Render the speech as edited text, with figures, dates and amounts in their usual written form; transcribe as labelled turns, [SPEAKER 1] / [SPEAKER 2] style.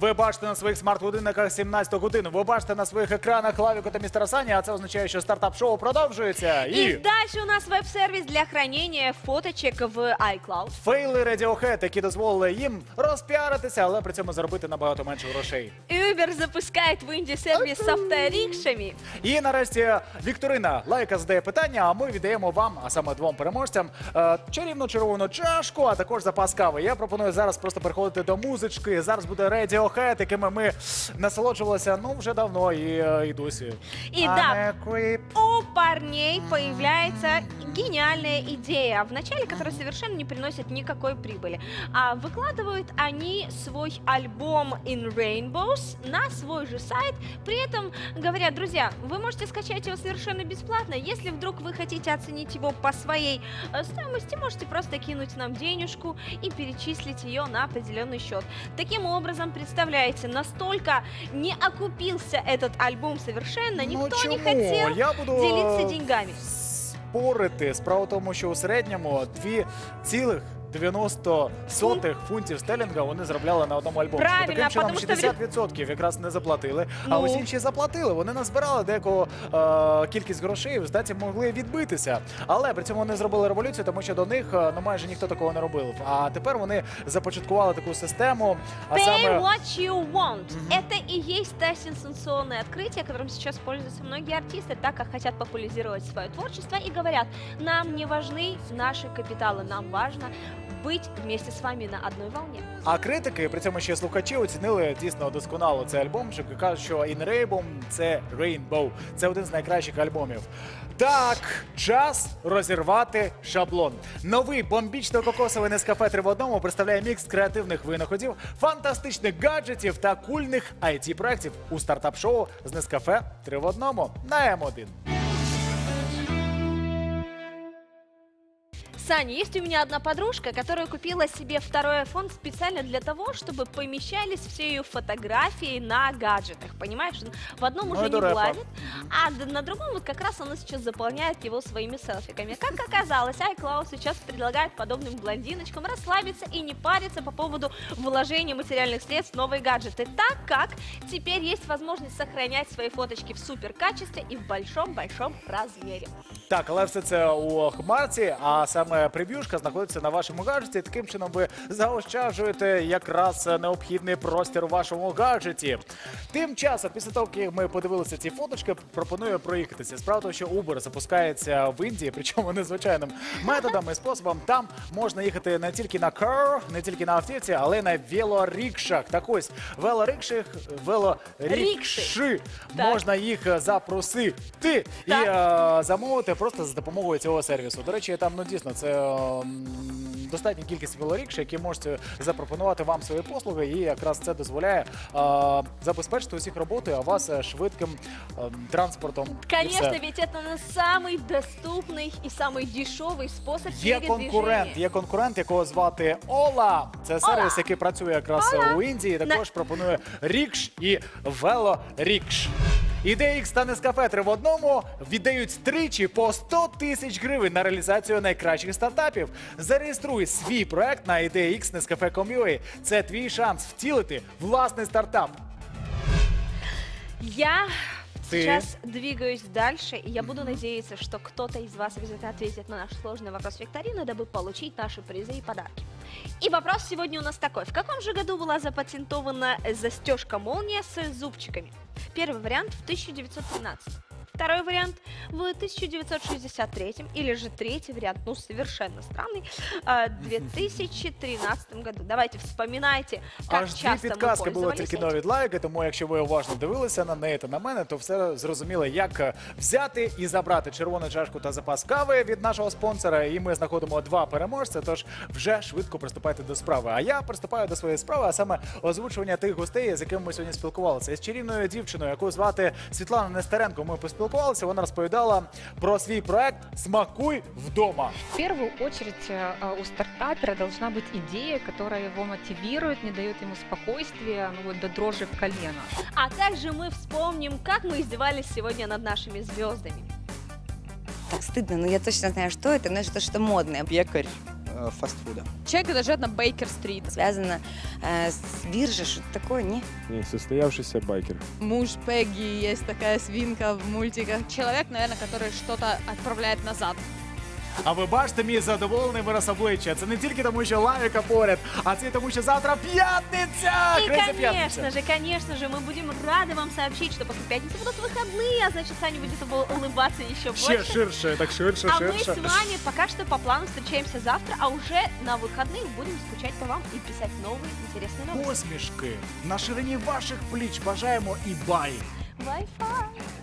[SPEAKER 1] Ви бачите на своїх смарт-годинниках 17 годину. Ви бачите на своїх екранах Лавіку та містера Сані, а це означає, що стартап-шоу продовжується.
[SPEAKER 2] И дальше у нас веб-сервис для хранения фоточек в iCloud.
[SPEAKER 1] Фейли Radiohead, які дозволили їм розпіаритися, але при цьому заробити набагато менше грошей.
[SPEAKER 2] Uber запускает в Индии сервис с авторикшами.
[SPEAKER 1] І нарешті Вікторина. Лайка задає питання, а ми віддаємо вам, а саме двом переможцям, чарівну червону чашку, а також запас кави. Я пропоную зараз просто переходити до музички. Зараз буде Radiohead, якими ми насолоджувалися, ну, вже давно і досі.
[SPEAKER 2] И да, у парней появляется гениальная идея, вначале которая совершенно не приносит никакой прибыли. А выкладывают они свой альбом In Rainbows на свой же сайт. При этом говорят: друзья, вы можете скачать его совершенно бесплатно. Если вдруг вы хотите оценить его по своей стоимости, можете просто кинуть нам денежку и перечислить ее на определенный счет. Таким образом, представляете, настолько не окупился этот альбом совершенно, никто не хотел делиться деньгами.
[SPEAKER 1] Спорити. Справа в тому, що у середньому 2,90 фунтів стерлінга вони заробляли на одному альбомі.
[SPEAKER 2] Правильно,
[SPEAKER 1] таким чином
[SPEAKER 2] тому що
[SPEAKER 1] 60% якраз не заплатили, а ось інші заплатили. Вони назбирали деяку кількість грошей, в результаті могли відбитися. Але при цьому вони зробили революцію, тому що до них майже ніхто такого не робив. А тепер вони започаткували таку систему.
[SPEAKER 2] Pay what you want. Это и есть та сенсационное открытие, которым сейчас пользуются многие артисты, так как хотят популяризировать свое творчество и говорят: нам не важны наши капиталы, нам важно быть вместе с вами на одной волне.
[SPEAKER 1] А критики, при цьому ще слухачі, оцінили дійсно досконало цей альбом, що кажуть, що In Rainbow – це Rainbow. Це один з найкращих альбомів. Так, час розірвати шаблон. Новий бомбічно-кокосовий Нескафе 3 в одному представляє мікс креативних винаходів, фантастичних гаджетів та кульних IT-проєктів у стартап-шоу з Нескафе 3 в одному на М1.
[SPEAKER 2] Саня, есть у меня одна подружка, которая купила себе второй iPhone специально для того, чтобы помещались все ее фотографии на гаджетах. Понимаешь, в одном уже не влазит, а на другом вот как раз она сейчас заполняет его своими селфиками. Как оказалось, iCloud сейчас предлагает подобным блондиночкам расслабиться и не париться по поводу вложения материальных средств в новые гаджеты, так как теперь есть возможность сохранять свои фоточки в суперкачестве и в большом-большом размере.
[SPEAKER 1] Так, але все це у хмарці, а саме прев'юшка знаходиться на вашому гаджеті. Таким чином ви заощаджуєте якраз необхідний простір у вашому гаджеті. Тим часом, після того, як ми подивилися ці фоточки, пропоную проїхатися. Справа того, що Uber запускається в Індії, причому незвичайним методом і способом. Там можна їхати не тільки на car, не тільки на автівці, але й на велорікшах. Так ось, велорікші можна їх запросити і замовити просто за допомогою цього сервісу. До речі, там, ну, дійсно, це достатня кількість велорікш, які можуть запропонувати вам свої послуги, і якраз це дозволяє забезпечити усіх роботою, а вас швидким транспортом.
[SPEAKER 2] Конечно, ведь это самый доступный и самый дешевый способ передвижения.
[SPEAKER 1] Є конкурент, якого звати Ола. Це сервіс, який працює якраз у Індії, також пропонує рікш і велорікш. IDX та Нескафе 3 в одному віддають тричі по 100 тисяч гривень на реалізацію найкращих стартапів. Зареєструй свій проект на IDX Nescafe.com.ua. Це твій шанс втілити власний стартап.
[SPEAKER 2] Я сейчас двигаюсь дальше, и я буду надеяться, что кто-то из вас обязательно ответит на наш сложный вопрос викторины, дабы получить наши призы и подарки. И вопрос сегодня у нас такой. В каком же году была запатентована застежка-молния с зубчиками? Первый вариант в 1913. Второй вариант в 1963, или же третий вариант, ну, совершенно странный, в 2013 году. Давайте вспоминайте, как часто мы
[SPEAKER 1] підказки було
[SPEAKER 2] пользовались
[SPEAKER 1] тільки
[SPEAKER 2] этим.
[SPEAKER 1] від Лайки, тому якщо ви уважно дивилися на неї та на мене, то все зрозуміло, як взяти і забрати червону чашку та запас кави від нашого спонсора. І ми знаходимо два переможця, тож вже швидко приступайте до справи. А я приступаю до своєї справи, а саме озвучування тих гостей, з якими ми сьогодні спілкувалися. З чарівною дівчиною, яку звати Світлана Нестеренко, ми поспілкувалися. Вона розповідала про свій проект «Смакуй вдома».
[SPEAKER 3] В первую очередь у стартапера должна быть идея, которая его мотивирует, не дает ему спокойствия, ну вот до дрожи в колено.
[SPEAKER 2] А также мы вспомним, как мы издевались сегодня над нашими звездами.
[SPEAKER 4] Так стыдно, но я точно знаю, что это, но это что-то модное.
[SPEAKER 5] Пекарь
[SPEAKER 4] фастфуда.
[SPEAKER 5] Человек, который живет на Бейкер-стрит.
[SPEAKER 6] Связано с биржей, что-то такое, не?
[SPEAKER 7] Не, состоявшийся байкер.
[SPEAKER 5] Муж Пегги, есть такая свинка в мультиках. Человек, наверное, который что-то отправляет назад.
[SPEAKER 1] А ви бачите мій задоволений вираз обличчя. Це не тільки тому, що лавіка поряд, а це й тому, що завтра п'ятниця!
[SPEAKER 2] И,
[SPEAKER 1] Крейзі п'ятниця!
[SPEAKER 2] конечно же, мы будем рады вам сообщить, что после пятницы будут выходные, а значит, Саня будет улыбаться еще
[SPEAKER 1] Ще
[SPEAKER 2] больше.
[SPEAKER 1] ширше, так ширше,
[SPEAKER 2] А мы с
[SPEAKER 1] ширше.
[SPEAKER 2] вами пока что по плану встречаемся завтра, а уже на выходных будем скучать по вам и писать новые интересные новости.
[SPEAKER 1] Посмішки на ширині ваших пліч бажаємо і бай!
[SPEAKER 2] Wi-Fi!